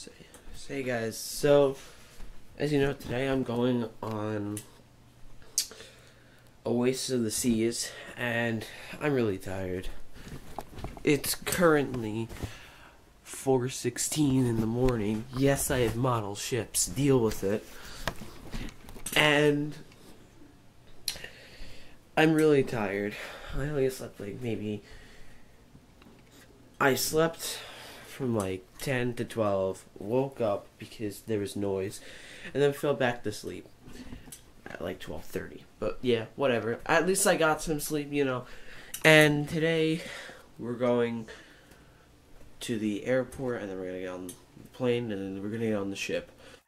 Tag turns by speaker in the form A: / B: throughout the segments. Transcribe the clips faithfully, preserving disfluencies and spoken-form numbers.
A: So, so hey guys, so as you know, today I'm going on Oasis of the Seas, and I'm really tired. It's currently four sixteen in the morning. Yes, I have model ships. Deal with it. And I'm really tired. I only slept like maybe... I slept from like ten to twelve, woke up because there was noise, and then fell back to sleep at like twelve thirty. But yeah, whatever. At least I got some sleep, you know. And today we're going to the airport, and then we're gonna get on the plane, and then we're gonna get on the ship.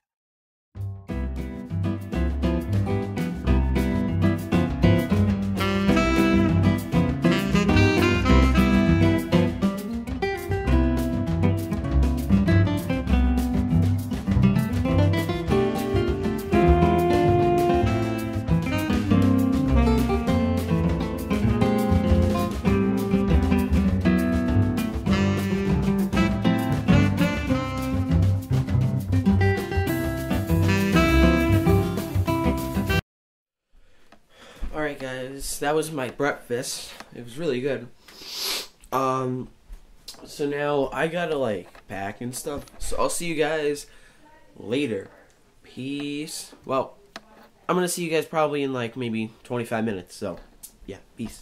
A: Alright guys, that was my breakfast. It was really good. Um, so now I gotta like pack and stuff. So I'll see you guys later. Peace. Well, I'm gonna see you guys probably in like maybe twenty-five minutes. So, yeah, peace.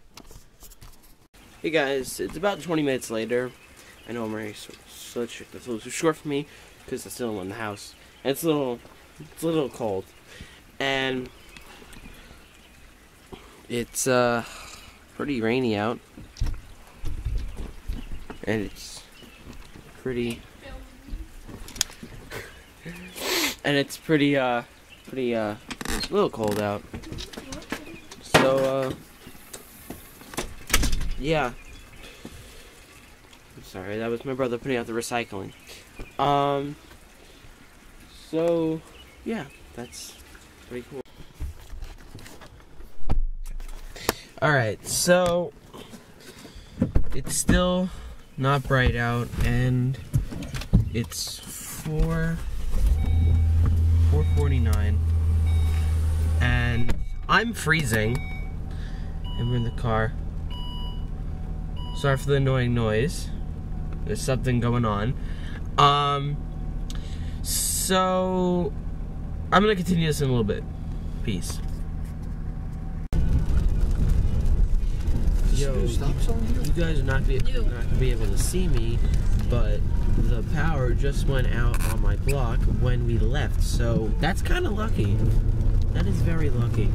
A: Hey guys, it's about twenty minutes later. I know I'm already such that's a little too short for me because I'm still in the house. And it's a little, it's a little cold. And it's uh pretty rainy out, and it's pretty and it's pretty uh pretty uh a little cold out. So uh yeah. I'm sorry, that was my brother putting out the recycling. Um so yeah, that's pretty cool. Alright, so it's still not bright out, and it's four four forty-nine, and I'm freezing, and we're in the car. Sorry for the annoying noise. There's something going on. Um, so I'm gonna continue this in a little bit. Peace. Yo, you, you guys are not, be, not gonna be able to see me, but the power just went out on my block when we left, so that's kind of lucky. That is very lucky.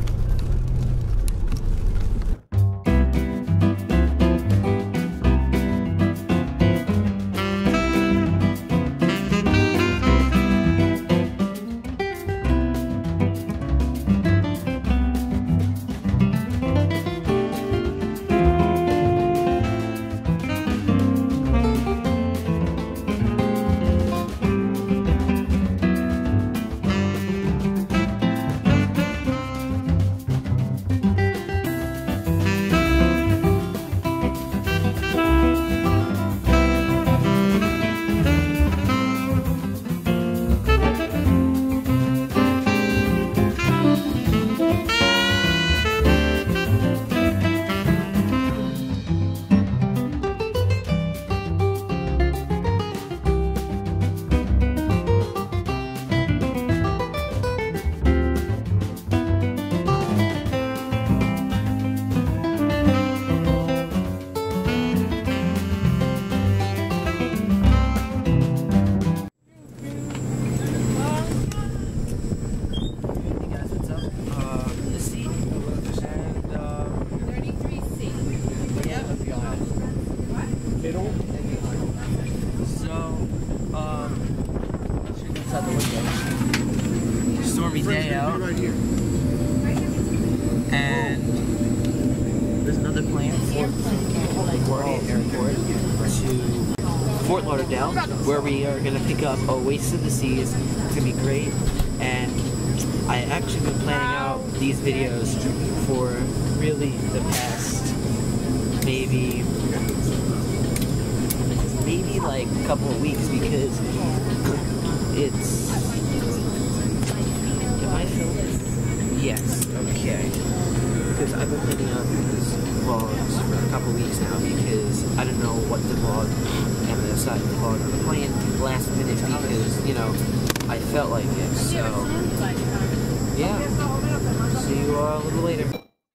A: Stormy day out, right here. And there's another plane from LaGuardia Airport to Fort Lauderdale, where we are going to pick up Oasis of the Seas. It's going to be great, and I actually been planning out these videos for really the past maybe maybe like a couple of weeks, because It's... Am I filming? Yes, okay. Because I've been planning out these vlogs for a couple weeks now because I don't know what the vlog, and I decided the vlog I'm playing last minute because, you know, I felt like it, so... Yeah. See you all a little later.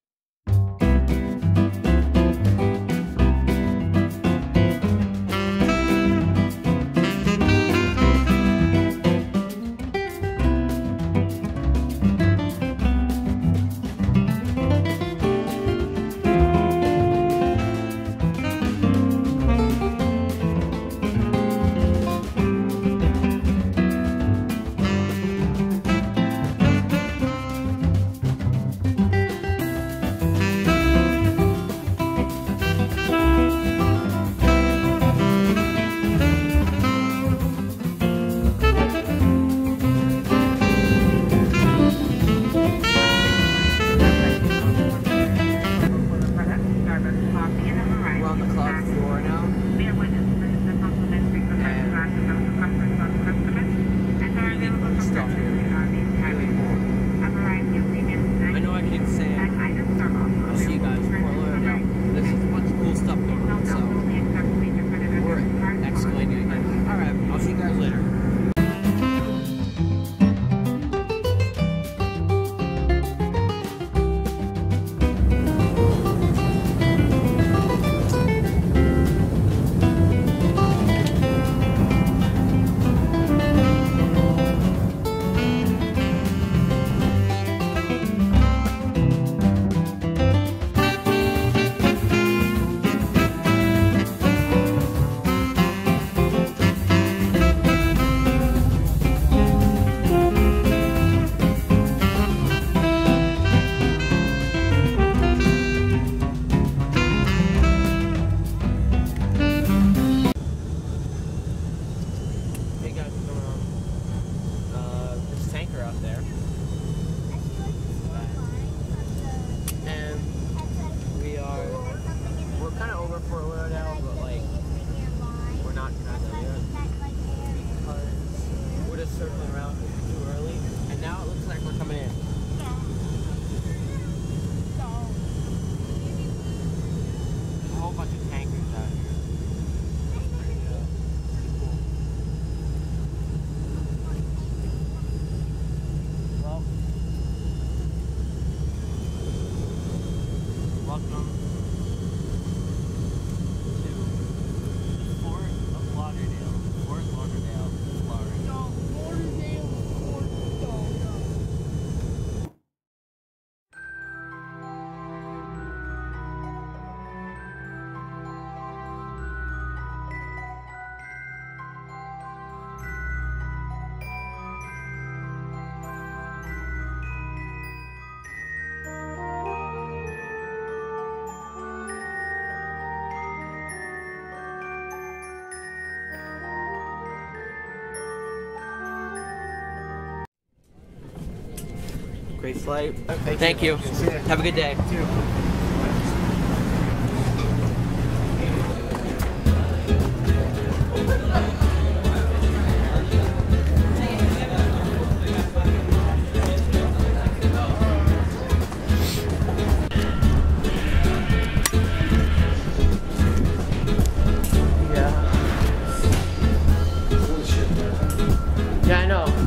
A: Circling around too early, and now it looks like we're coming in. A whole bunch of tankers out here. Pretty, uh, pretty cool. Well, welcome to the Fort of Lauderdale. Fort Lauderdale, Florida. Great flight. Oh, thank, thank you. you. Have a good day. Yeah, I know.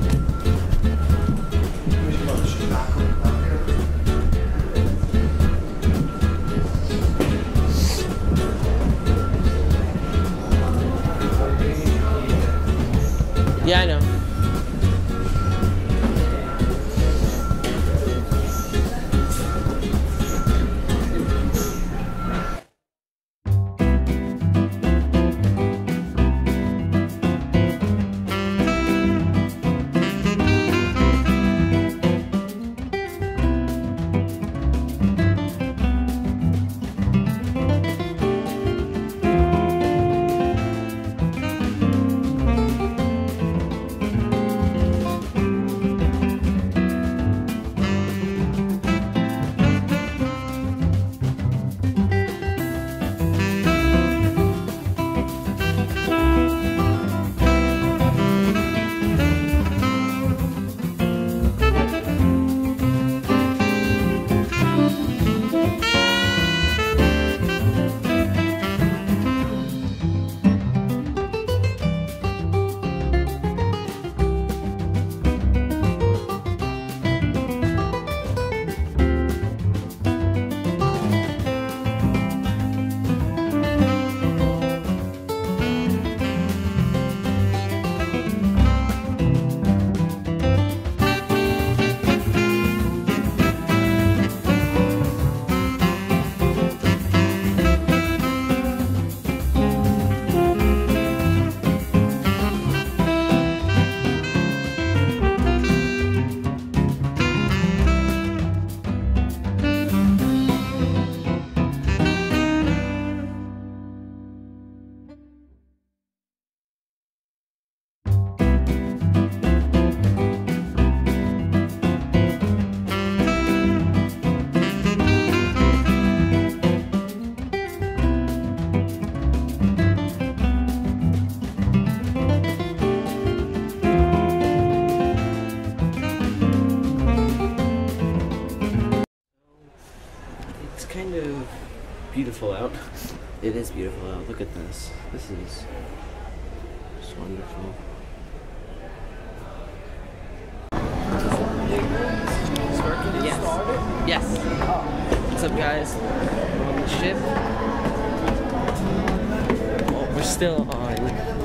A: Yeah, I know.
B: beautiful out.
A: It is beautiful out. Look at this. This is just wonderful. Yes. Yes. What's up, guys? We're on the ship. Oh, we're still on.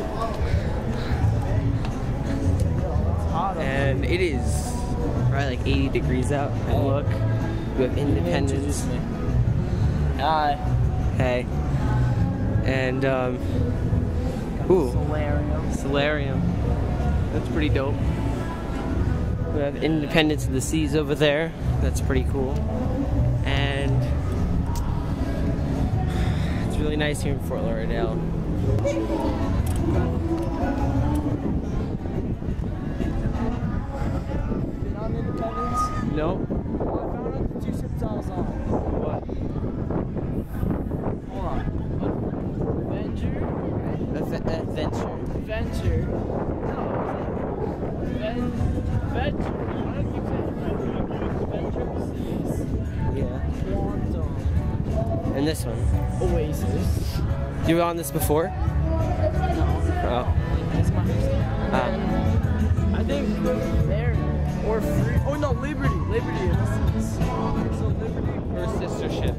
A: And it is probably like eighty degrees out. And look, we have Independence.
C: Hi.
A: Hey. And, um, ooh.
C: Solarium.
A: Solarium. That's pretty dope. We have Independence of the Seas over there. That's pretty cool. And it's really nice here in Fort Lauderdale.
C: Been on Independence?
A: Nope.
C: Well, I found out the two ships I was on.
A: What?
C: Hold on. Avenger?
A: Adventure.
C: Adventure? No. Adven Adventure. Why don't you say Adventure?
A: Yeah.
C: Quantum.
A: And this one.
C: Oasis.
A: You were on this before?
C: No.
A: Oh.
C: It's my first time.
A: Ah.
C: I think there or free. Oh no, Liberty. Liberty is. So Liberty
A: Or sister ship.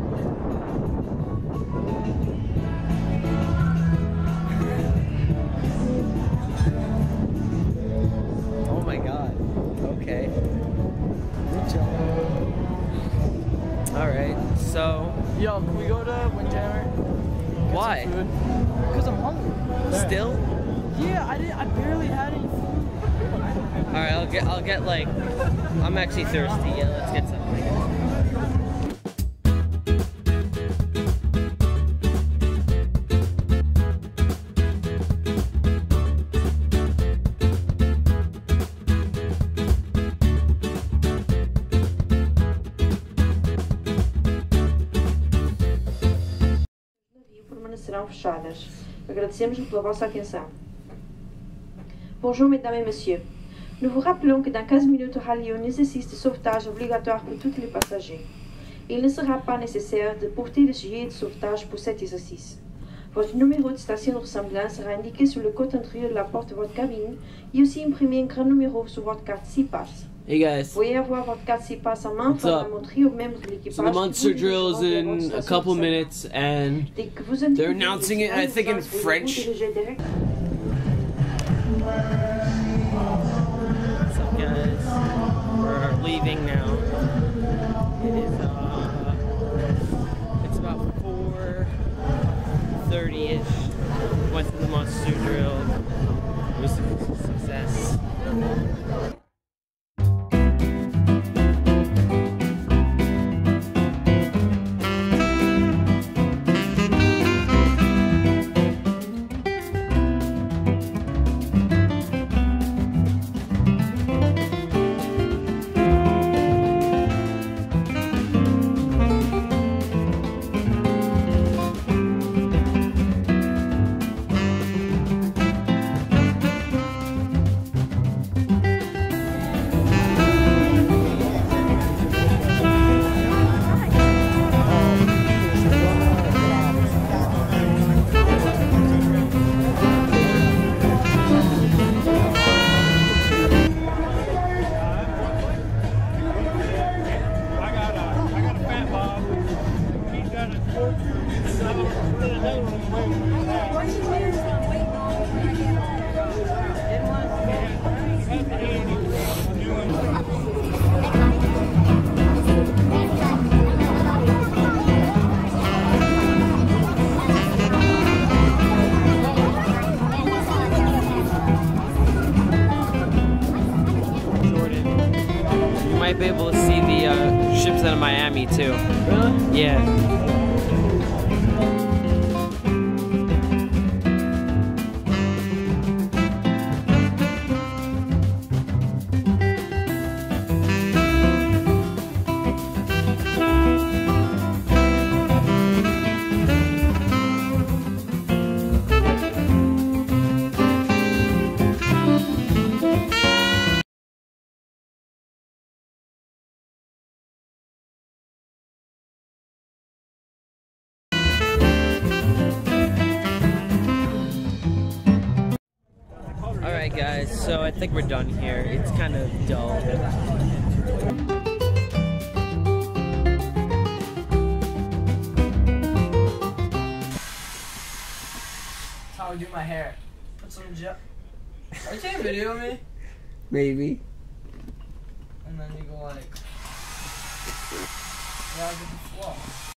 A: Oh my god. Okay.
C: Good job.
A: Alright, so
C: Yo, can we go to Windjammer?
A: why?
C: Because I'm hungry.
A: Still?
C: Yeah, I didn't. I barely had any food.
A: Alright, I'll get I'll get like I'm actually thirsty. Yeah, let's get something.
D: Permanecerão fechadas. Agradecemos pela vossa atenção. Bonjour mesdames et messieurs. Nous vous rappelons que dans quinze minutes aura lieu un exercice de sauvetage obligatoire pour tous les passagers. Il ne sera pas nécessaire de porter le gilet de sauvetage pour cet exercice. Votre numéro de station de ressemblance sera indiqué sur le côté intérieur de la porte de votre cabine et aussi imprimé un grand numéro sur votre carte six pass.
A: Hey guys.
D: Veuillez avoir votre carte six pass en main
B: What's
D: pour la
B: up?
D: montrer aux membres de l'équipage.
B: So the monster
D: que vous
B: drill is
D: dirigez
B: in
D: vers votre
B: a
D: station
B: couple
D: de
B: minutes, and
D: Dès que vous indiquez
B: they're announcing it, I think, in
D: vous
B: French.
D: dirigez direct-
A: What's up, guys? We're leaving now. It is uh, it's about four thirty-ish. Went through the monster drill. It was a success. You might be able to see the uh, ships out of Miami too.
C: Really?
A: Yeah.
C: so I think we're done here. It's kind of dull.
E: That's how I do my hair. Put some gel. Are you taking a video of me?
B: Maybe.
E: And then you go like, yeah, I get the flow.